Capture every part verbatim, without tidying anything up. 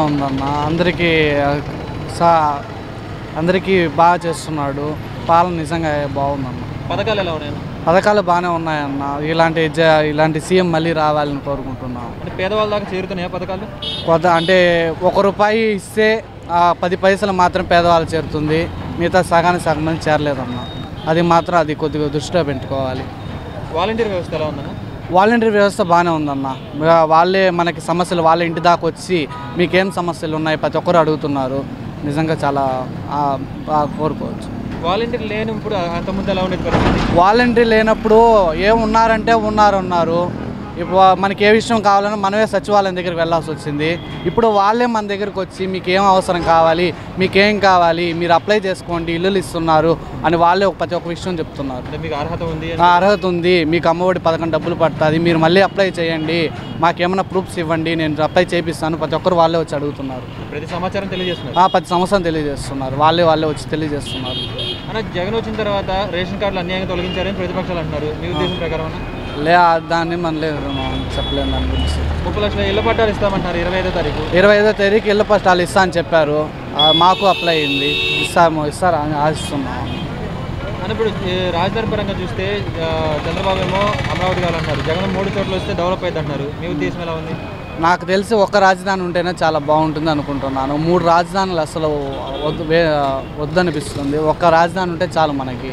ఉందన్న, అందరికీ సా అందరికీ బాగా చేస్తున్నాడు. పాలన నిజంగా బాగుందన్న. పథకాలు ఎలా ఉన్నాయి? పథకాలు బాగానే ఉన్నాయన్న. ఇలాంటి ఇలాంటి సీఎం మళ్ళీ రావాలని కోరుకుంటున్నాం. అంటే పేదవాళ్ళ దాకా చేరుతున్నాయా పథకాలు? కొత్త అంటే ఒక రూపాయి ఇస్తే పది పైసలు మాత్రం పేదవాళ్ళు చేరుతుంది, మిగతా సగానికి సగం మంది చేరలేదన్న. అది మాత్రం అది కొద్దిగా దృష్టిలో పెట్టుకోవాలి. వాలంటీర్ వ్యవస్థ ఎలా ఉందన్న? వాలంటీర్ వ్యవస్థ బాగానే ఉందన్న. వాళ్ళే మనకి సమస్యలు వాళ్ళ ఇంటి దాకా వచ్చి మీకేం సమస్యలు ఉన్నాయి ప్రతి ఒక్కరు అడుగుతున్నారు. నిజంగా చాలా కోరుకోవచ్చు. వాలంటీర్ లేనప్పుడు అంతకుముందు ఎలా ఉండేది పరిస్థితి? వాలంటీర్ లేనప్పుడు ఏమున్నారంటే ఉన్నారు ఉన్నారు ఇప్పుడు మనకి ఏ విషయం కావాలన్నా మనమే సచివాలయం దగ్గరికి వెళ్ళాల్సి వచ్చింది. ఇప్పుడు వాళ్ళే మన దగ్గరికి వచ్చి మీకు ఏం అవసరం కావాలి, మీకేం కావాలి, మీరు అప్లై చేసుకోండి, ఇల్లులు ఇస్తున్నారు అని వాళ్ళే ఒక ప్రతి ఒక్క విషయం చెప్తున్నారు. మీకు అర్హత ఉంది, అర్హత ఉంది, మీకు అమ్మఒడి పథకం డబ్బులు పడుతుంది, మీరు మళ్ళీ అప్లై చేయండి, మాకేమైనా ప్రూఫ్స్ ఇవ్వండి, నేను అప్లై చేపిస్తాను, ప్రతి ఒక్కరు వాళ్ళే వచ్చి అడుగుతున్నారు. ప్రతి సమాచారం తెలియజేస్తున్నారు. ప్రతి సంవత్సరం తెలియజేస్తున్నారు, వాళ్ళే వాళ్ళే వచ్చి తెలియజేస్తున్నారు. అన్న, జగన్ వచ్చిన తర్వాత రేషన్ కార్డులు అన్యాయంగా తొలగించారని ప్రతిపక్షాలు అంటున్నారు. మీ ఉద్దేశం ప్రకారం లే దాన్ని మనం లేదు చెప్పలేము దాని గురించి. ముప్పై లక్షల ఇళ్ల పట్టాలు ఇస్తామంటారు ఇరవై ఐదో తారీఖు ఇరవై ఐదో తారీఖు ఇళ్ల పట్టాలు ఇస్తా అని చెప్పారు. మాకు అప్లై అయింది, ఇస్తాము ఇస్తారు అని ఆశిస్తున్నాము. అని ఇప్పుడు రాజధాని పరంగా చూస్తే చంద్రబాబు ఏమో అమరావతి కావాలంటారు, జగన్ మూడు చోట్ల వస్తే డెవలప్ అవుతుంది అంటారు. మీ ఉద్దేశం ఎలా ఉంది? నాకు తెలిసి ఒక్క రాజధాని ఉంటేనే చాలా బాగుంటుంది అనుకుంటున్నాను. మూడు రాజధానులు అసలు వద్దు వద్దనిపిస్తుంది. ఒక్క రాజధాని ఉంటే చాలు మనకి.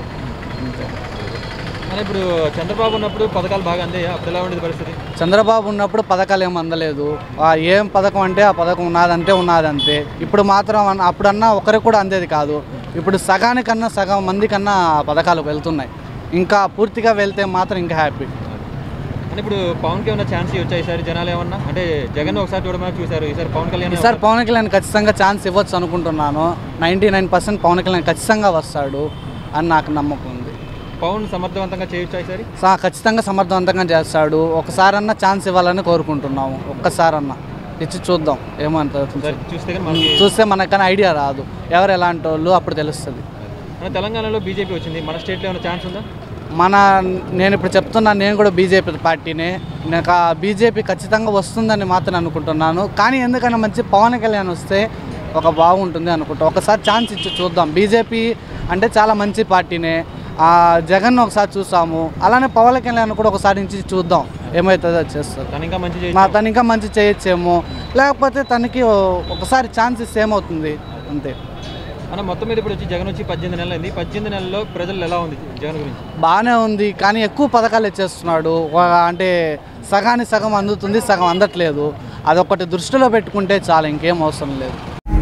అని ఇప్పుడు చంద్రబాబు ఉన్నప్పుడు పథకాలు బాగా అందాయా? అప్పుడు ఎలా ఉండేది పరిస్థితి? చంద్రబాబు ఉన్నప్పుడు పథకాలు ఏం అందలేదు. ఏం పథకం అంటే ఆ పథకం ఉన్నదంటే ఉన్నదంతే. ఇప్పుడు మాత్రం అప్పుడన్నా ఒకరికి కూడా అందేది కాదు. ఇప్పుడు సగానికన్నా సగం మంది కన్నా పథకాలు వెళ్తున్నాయి. ఇంకా పూర్తిగా వెళ్తే మాత్రం ఇంకా హ్యాపీ. అని ఇప్పుడు పవన్కి ఏమైనా ఛాన్స్ వచ్చాయి ఈసారి? జనాలు ఏమన్నా అంటే జగన్ ఒకసారి చూడమని చూశారు, ఈసారి పవన్ కళ్యాణ్ ఈసారి పవన్ కళ్యాణ్ ఖచ్చితంగా ఛాన్స్ ఇవ్వచ్చు అనుకుంటున్నాను. Ninety nine percent Pawan Kalyan ఖచ్చితంగా వస్తాడు అని నాకు నమ్మకం ఉంది. పవన్ సమర్థవంతంగా చేయొచ్చు ఈసారి? ఖచ్చితంగా సమర్థవంతంగా చేస్తాడు. ఒకసారన్నా ఛాన్స్ ఇవ్వాలని కోరుకుంటున్నాము. ఒక్కసారన్నా ఇచ్చి చూద్దాం ఏమంటారు. చూస్తే చూస్తే మనకన్నా ఐడియా రాదు ఎవరు ఎలాంటి వాళ్ళు, అప్పుడు తెలుస్తుంది. తెలంగాణలో బీజేపీ వచ్చింది, మన స్టేట్లో ఏమైనా ఛాన్స్ ఉందా? మన నేను ఇప్పుడు చెప్తున్నాను, నేను కూడా బీజేపీ పార్టీనే. నాకు ఆ బీజేపీ ఖచ్చితంగా వస్తుందని మాత్రం అనుకుంటున్నాను. కానీ ఎందుకన్నా మంచి పవన్ కళ్యాణ్ వస్తే ఒక బాగుంటుంది అనుకుంటా. ఒకసారి ఛాన్స్ ఇచ్చి చూద్దాం. బీజేపీ అంటే చాలా మంచి పార్టీనే. జగన్ ఒకసారి చూసాము, అలానే పవన్ కళ్యాణ్ కూడా ఒకసారి నుంచి చూద్దాం ఏమవుతుందో చేస్తారు. తను ఇంకా మంచి చేయొచ్చేమో, లేకపోతే తనకి ఒకసారి ఛాన్స్ ఇస్తే ఏమవుతుంది అంతే. అన్న, మొత్తం మీద ఇప్పుడు వచ్చి జగన్ వచ్చి పద్దెనిమిది నెలలు అయింది. పద్దెనిమిది నెలల్లో ప్రజలు ఎలా ఉంది జగన్ గురించి? బాగానే ఉంది, కానీ ఎక్కువ పథకాలు ఇచ్చేస్తున్నాడు. అంటే సగానికి సగం అందుతుంది, సగం అందట్లేదు. అదొకటి దృష్టిలో పెట్టుకుంటే చాలా, ఇంకేం అవసరం లేదు.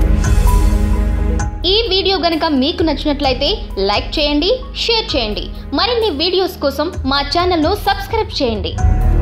ఈ వీడియో గనుక మీకు నచ్చినట్లయితే లైక్ చేయండి, షేర్ చేయండి. మరిన్ని వీడియోస్ కోసం మా ఛానల్ను సబ్స్క్రైబ్ చేయండి.